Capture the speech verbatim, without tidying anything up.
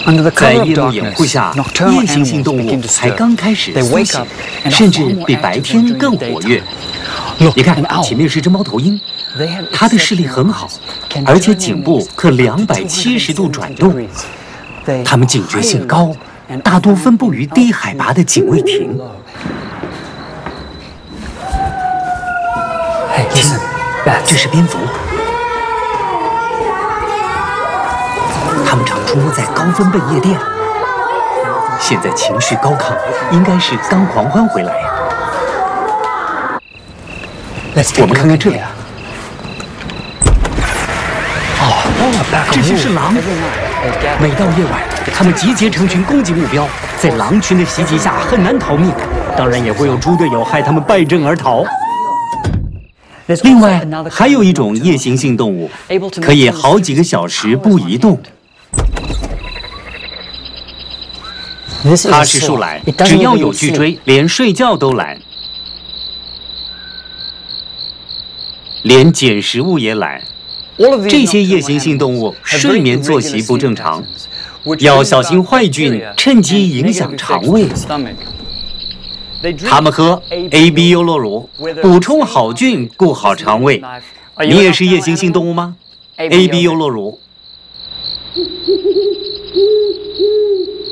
在夜幕掩护下，夜行性动物才刚开始苏醒，甚至比白天更活跃。你看，前面是只猫头鹰，它的视力很好，而且颈部可两百七十度转动。它们警觉性高，大多分布于低海拔的警卫亭。听，这是蝙蝠。 他们常出没在高分贝夜店，现在情绪高亢，应该是刚狂欢回来。我们看看这里啊，哦，这些是狼。每到夜晚，它们集结成群攻击目标，在狼群的袭击下很难逃命，当然也会有猪队友害它们败阵而逃。 另外，还有一种夜行性动物，可以好几个小时不移动。 它是树懒，只要有巨锥，连睡觉都懒，连捡食物也懒。这些夜行性动物睡眠作息不正常，要小心坏菌趁机影响肠胃。它们喝 A B 优酪乳，补充好菌，顾好肠胃。你也是夜行性动物吗 ？A B 优酪乳。